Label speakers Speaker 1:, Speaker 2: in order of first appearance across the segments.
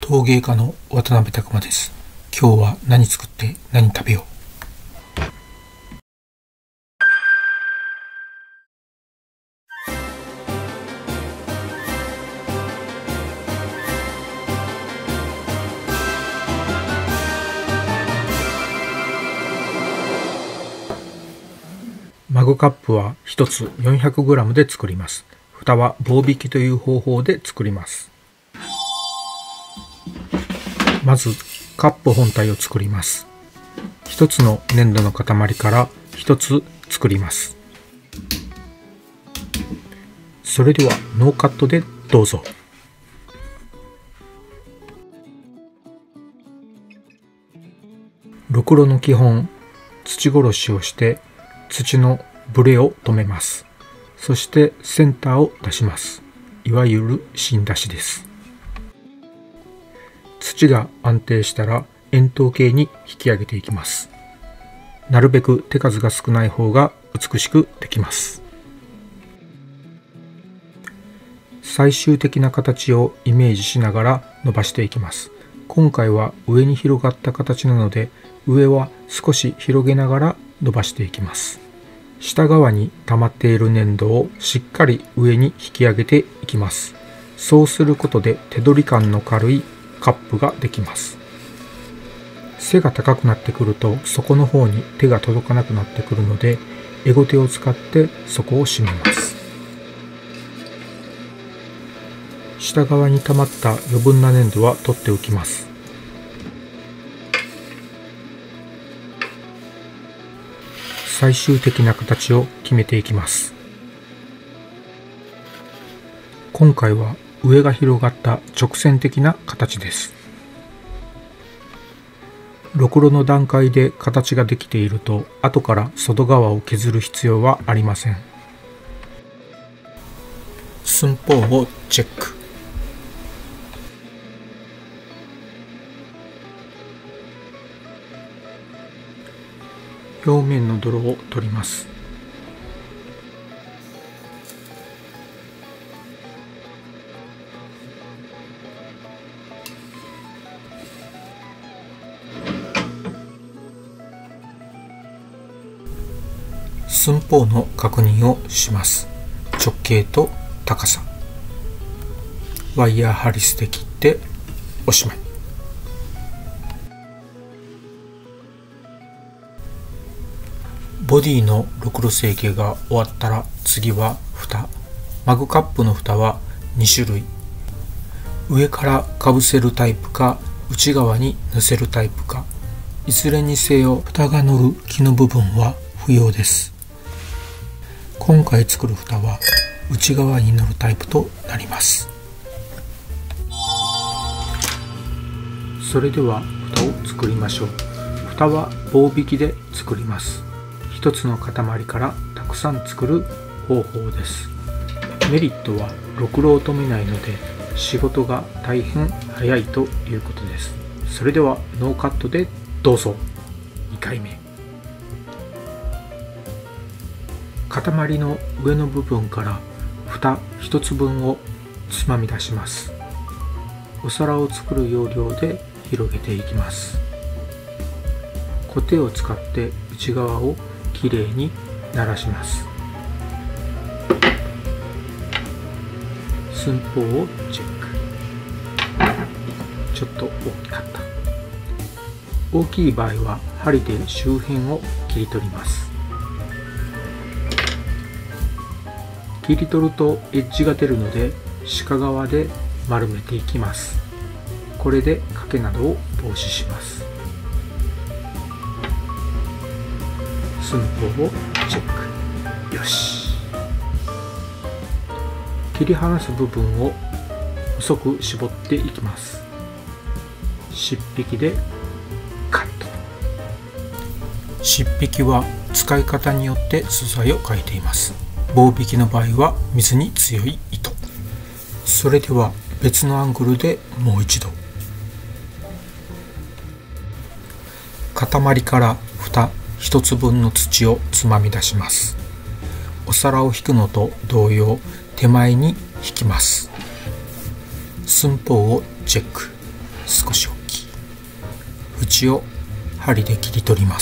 Speaker 1: 陶芸家の渡辺拓馬です。今日は何作って何食べよう。マグカップは1つ 400g で作ります。蓋は棒引きという方法で作ります。まずカップ本体を作ります。1つの粘土の塊から1つ作ります。それではノーカットでどうぞ。ろくろの基本、土殺しをして土のブレを止めます。そしてセンターを出します。いわゆる芯出しです。土が安定したら円筒形に引き上げていきます。なるべく手数が少ない方が美しくできます。最終的な形をイメージしながら伸ばしていきます。今回は上に広がった形なので、上は少し広げながら伸ばしていきます。下側に溜まっている粘土をしっかり上に引き上げていきます。そうすることで手取り感の軽いカップができます。背が高くなってくると底の方に手が届かなくなってくるので、エゴテを使って底を締めます。下側に溜まった余分な粘土は取っておきます。最終的な形を決めていきます。今回は上が広がった直線的な形です。ろくろの段階で形ができていると、後から外側を削る必要はありません。寸法をチェック。表面の泥を取ります。寸法の確認をします。直径と高さ。ワイヤーハリスで切っておしまい。ボディのろくろ成形が終わったら、次は蓋。マグカップの蓋は2種類。上からかぶせるタイプか、内側に乗せるタイプか。いずれにせよ蓋が乗る木の部分は不要です。今回作る蓋は内側に乗るタイプとなります。それでは蓋を作りましょう。蓋は棒引きで作ります。一つの塊からたくさん作る方法です。メリットはろくろを止めないので仕事が大変早いということです。それではノーカットでどうぞ。2回目。塊の上の部分から蓋1つ分をつまみ出します。お皿を作る要領で広げていきます。コテを使って内側をきれいにならします。寸法をチェック。ちょっと大きかった。大きい場合は針で周辺を切り取ります。切り取るとエッジが出るので鹿側で丸めていきます。これで欠けなどを防止します。寸法をチェック。よし。切り離す部分を細く絞っていきます。しっぴきでカット。しっぴきは使い方によって素材を変えています。棒引きの場合は水に強い糸。それでは別のアングルでもう一度。塊から蓋1つ分の土をつまみ出します。お皿を引くのと同様、手前に引きます。寸法をチェック。 少し大きい。縁を針で切り取ります。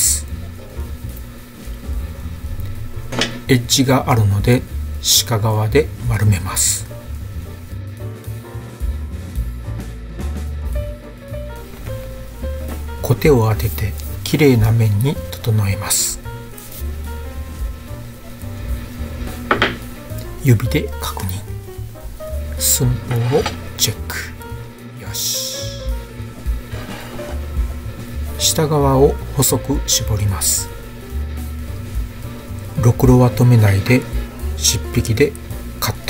Speaker 1: エッジがあるので鹿側で丸めます。コテを当ててきれいな面に整えます。指で確認。寸法をチェック。よし。下側を細く絞ります。ろくろは止めないでしっぴきでカット。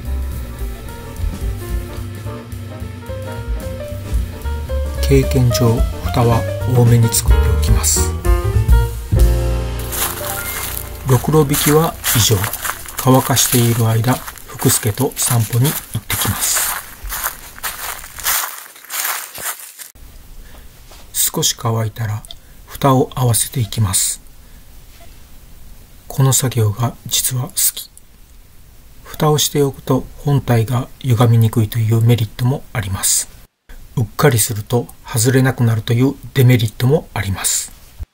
Speaker 1: 経験上蓋は多めに作っておきます。ろくろ引きは以上。乾かしている間、福助と散歩に行ってきます。少し乾いたら蓋を合わせていきます。この作業が実は好き。蓋をしておくと本体が歪みにくいというメリットもあります。うっかりすると外れなくなるというデメリットもあります。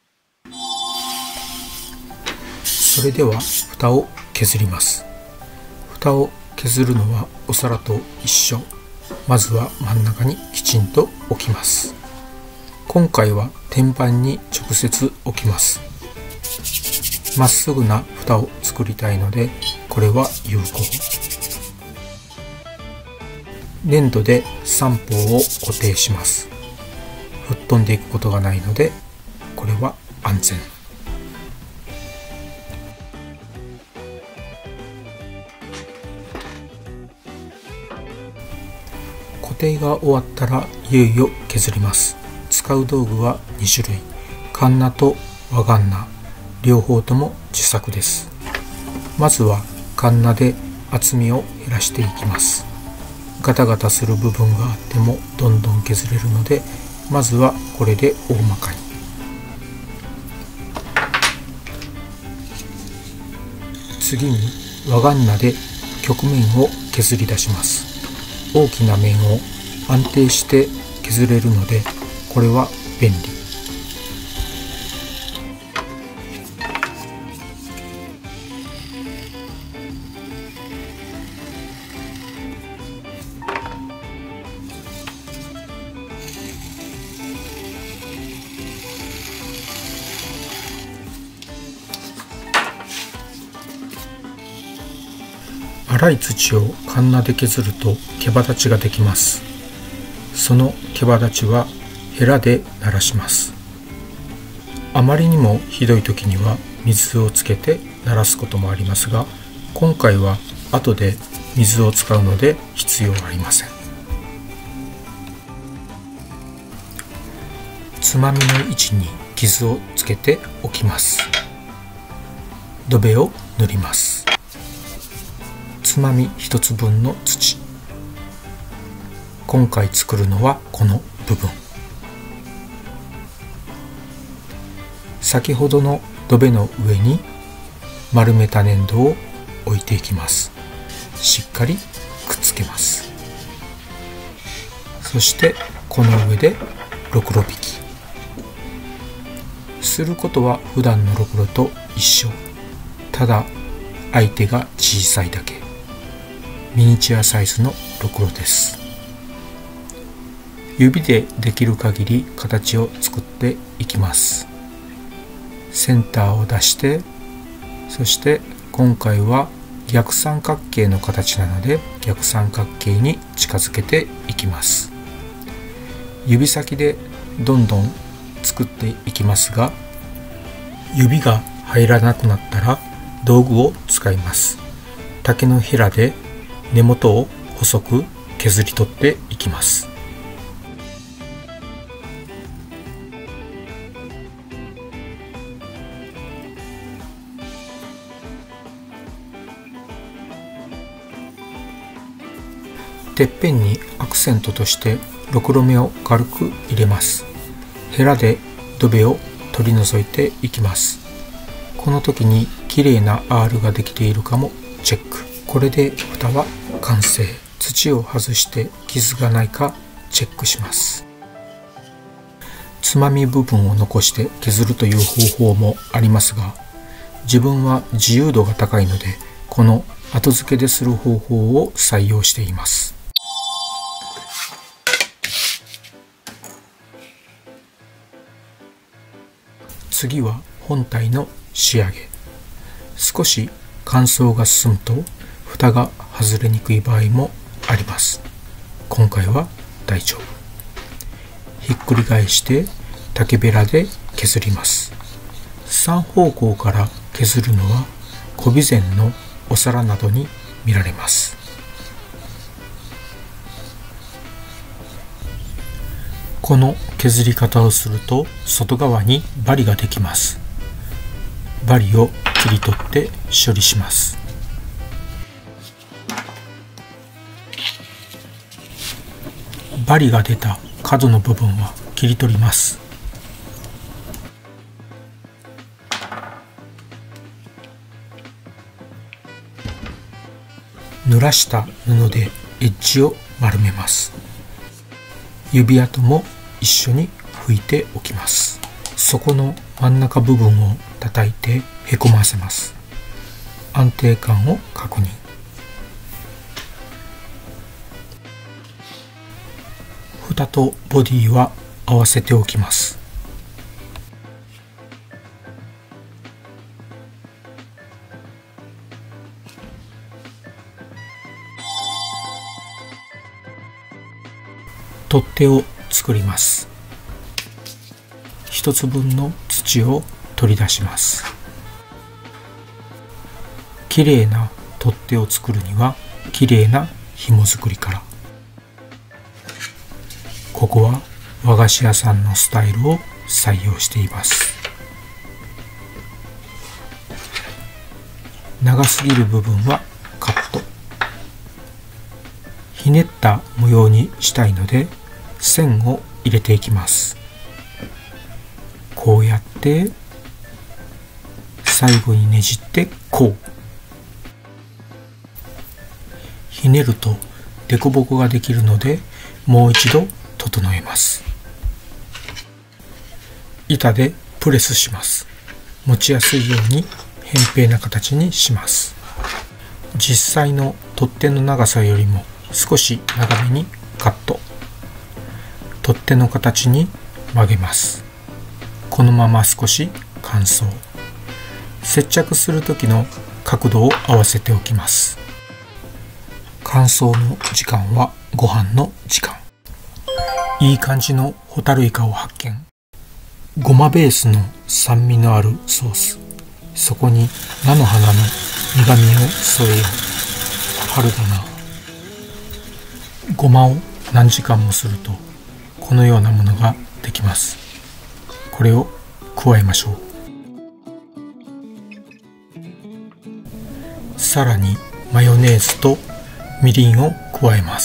Speaker 1: それでは蓋を削ります。蓋を削るのはお皿と一緒。まずは真ん中にきちんと置きます。今回は天板に直接置きます。まっすぐな蓋を作りたいので、これは有効。粘土で三方を固定します。吹っ飛んでいくことがないので、これは安全。固定が終わったらいよいよ削ります。使う道具は2種類。カンナと和カンナ、両方とも自作です。まずはカンナで厚みを減らしていきます。ガタガタする部分があってもどんどん削れるので、まずはこれで大まかに。次に和カンナで曲面を削り出します。大きな面を安定して削れるので、これは便利。粗い土をカンナで削ると毛羽立ちができます。その毛羽立ちはヘラで鳴らします。あまりにもひどい時には水をつけて鳴らすこともありますが、今回は後で水を使うので必要ありません。つまみの位置に傷をつけておきます。土塀を塗ります。つまみ1つ分の土。今回作るのはこの部分。先ほどの土塀の上に丸めた粘土を置いていきます。しっかりくっつけます。そしてこの上でろくろ引き。することは普段のろくろと一緒。ただ相手が小さいだけ。ミニチュアサイズのろくろです。指でできる限り形を作っていきます。センターを出して、そして今回は逆三角形の形なので逆三角形に近づけていきます。指先でどんどん作っていきますが、指が入らなくなったら道具を使います。竹のヘラで根元を細く削り取っていきます。てっぺんにアクセントとしてろくろ目を軽く入れます。ヘラで土塀を取り除いていきます。この時に綺麗な R ができているかもチェック。これで蓋は完成。土を外して傷がないかチェックします。 つまみ部分を残して削るという方法もありますが、自分は自由度が高いので、この後付けでする方法を採用しています。次は本体の仕上げ。少し乾燥が進むと蓋が外れにくい場合もあります。今回は大丈夫。ひっくり返して竹べらで削ります。3方向から削るのは小備前のお皿などに見られます。この削り方をすると外側にバリができます。バリを切り取って処理します。バリが出た角の部分は切り取ります。濡らした布でエッジを丸めます。指跡も一緒に拭いておきます。底の真ん中部分を叩いてへこませます。安定感を確認。蓋とボディは合わせておきます。取っ手を作ります。一つ分の土を取り出します。きれいな取っ手を作るにはきれいな紐作りから。ここは和菓子屋さんのスタイルを採用しています。長すぎる部分はカット。ひねった模様にしたいので線を入れていきます。こうやって最後にねじってこう。ひねると凸凹ができるのでもう一度整えます。板でプレスします。持ちやすいように扁平な形にします。実際の取っ手の長さよりも少し長めにカット。取っ手の形に曲げます。このまま少し乾燥。接着する時の角度を合わせておきます。乾燥の時間はご飯の時間。いい感じのホタルイカを発見。ごまベースの酸味のあるソース。そこに菜の花の苦味を添えよう。春だな。ごまを何時間もするとこのようなものができます。これを加えましょう。さらにマヨネーズとみりんを加えます。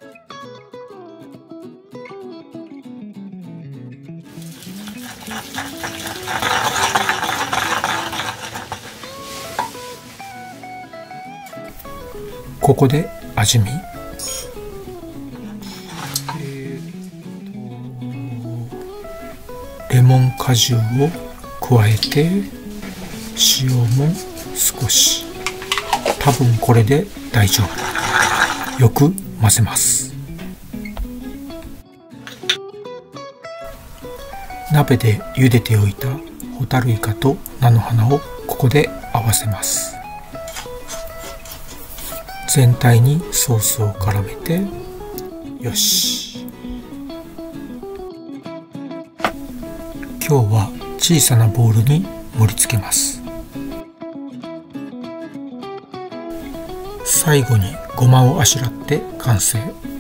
Speaker 1: ここで味見。レモン果汁を加えて塩も少し。多分これで大丈夫。よく混ぜます。鍋で茹でておいたホタルイカと菜の花をここで合わせます。全体にソースを絡めて、よし。今日は小さなボウルに盛り付けます。最後にごまをあしらって完成。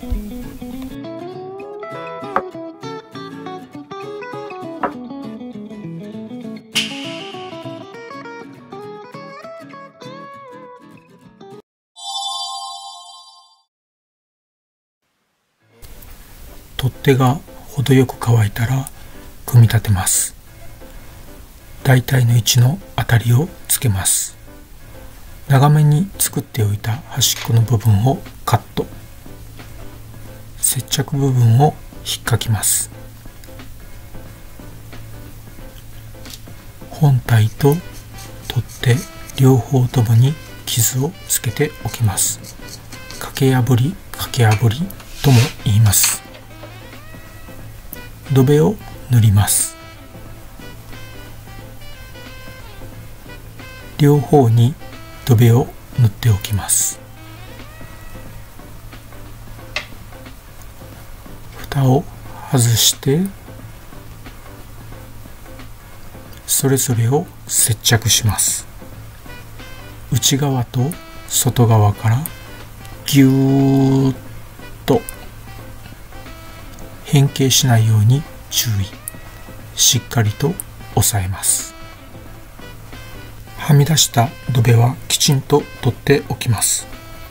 Speaker 1: 取っ手が程よく乾いたら組み立てます。大体の位置の当たりをつけます。長めに作っておいた端っこの部分をカット。接着部分を引っかきます。 本体と取っ手両方ともに傷をつけておきます。掛け破りとも言います。土塀を塗ります。両方に土塀を塗っておきます。蓋を外してそれぞれを接着します。内側と外側からぎゅーっと変形しないように注意。しっかりと押さえます。はみ出した土塀はきちんと取っておきます。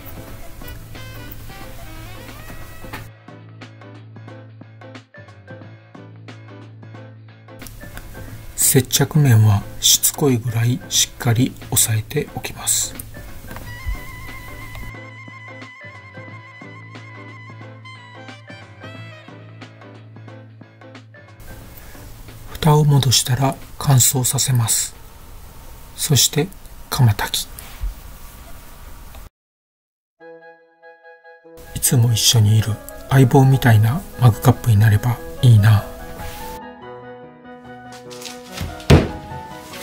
Speaker 1: 接着面はしつこいぐらいしっかり押さえておきます。蓋を戻したら乾燥させます。そして釜炊き。いつも一緒にいる相棒みたいなマグカップになればいいな。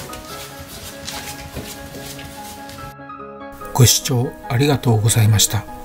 Speaker 1: ご視聴ありがとうございました。